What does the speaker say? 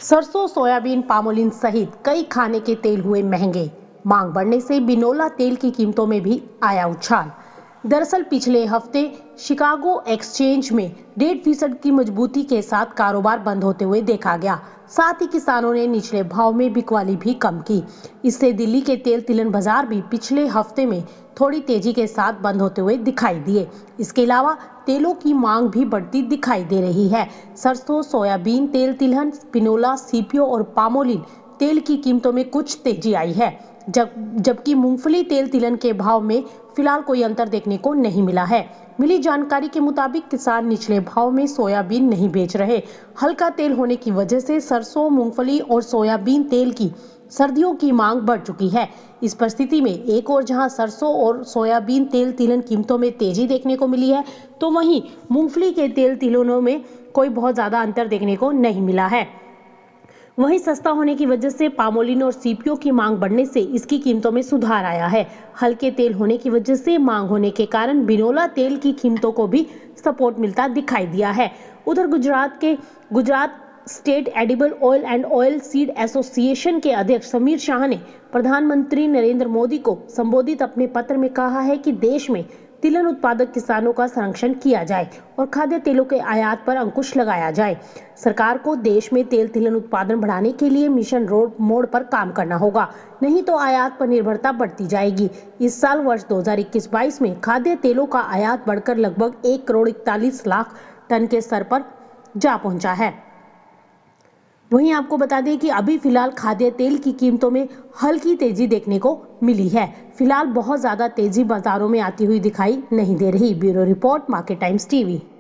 सरसों, soybean, palmolein सहित कई खाने के तेल हुए महंगे। मांग बढ़ने से बिनोला तेल की कीमतों में भी आया उछाल। दरअसल पिछले हफ्ते शिकागो एक्सचेंज में 1.5% की मजबूती के साथ कारोबार बंद होते हुए देखा गया। साथ ही किसानों ने निचले भाव में बिकवाली भी कम की। इससे दिल्ली के तेल तिलन बाजार भी पिछले हफ्ते में थोड़ी तेजी के साथ बंद होते हुए दिखाई दिए। इसके अलावा तेलों की मांग भी बढ़ती दिखाई दे रही है। सरसों, सोयाबीन तेल, तिलहन, पिनोला, सीपीओ और पामोलिन तेल की कीमतों में कुछ तेजी आई है, जबकि मूंगफली तेल तिलहन के भाव में फिलहाल कोई अंतर देखने को नहीं मिला है। मिली जानकारी के मुताबिक किसान निचले भाव में सोयाबीन नहीं बेच रहे। हल्का तेल होने की वजह से सरसों, मूंगफली और सोयाबीन तेल की सर्दियों की मांग बढ़ चुकी है। इस परिस्थिति में एक और जहां सरसों और सोयाबीन तेल तिलहन कीमतों में तेजी देखने को मिली है, तो वहीं मूंगफली के तेल तिलहनों में कोई बहुत ज्यादा अंतर देखने को नहीं मिला है। वहीं सस्ता होने की वजह से पामोलिन और सीपीओ की मांग बढ़ने से इसकी कीमतों में सुधार आया है। हल्के तेल होने की वजह से मांग होने के कारण बिनोला तेल की कीमतों को भी सपोर्ट मिलता दिखाई दिया है। उधर Gujarat state edible oil and oil seed association के अध्यक्ष समीर शाह ने प्रधानमंत्री नरेंद्र मोदी को संबोधित अपने पत्र में कहा है कि देश में तिलहन उत्पादक किसानों का संरक्षण किया जाए और खाद्य तेलों के आयात पर अंकुश लगाया जाए। सरकार को देश में तेल तिलहन उत्पादन बढ़ाने के लिए मिशन मोड पर काम करना होगा, नहीं तो आयात पर निर्भरता बढ़ती जाएगी। इस साल वर्ष 2021-22 में खाद्य तेलों का आयात बढ़कर लगभग 1,41,00,000 टन के स्तर पर जा पहुंचा है। वहीं आपको बता दें कि अभी फिलहाल खाद्य तेल की कीमतों में हल्की तेजी देखने को मिली है। फिलहाल बहुत ज्यादा तेजी बाजारों में आती हुई दिखाई नहीं दे रही। Bureau report, market times TV.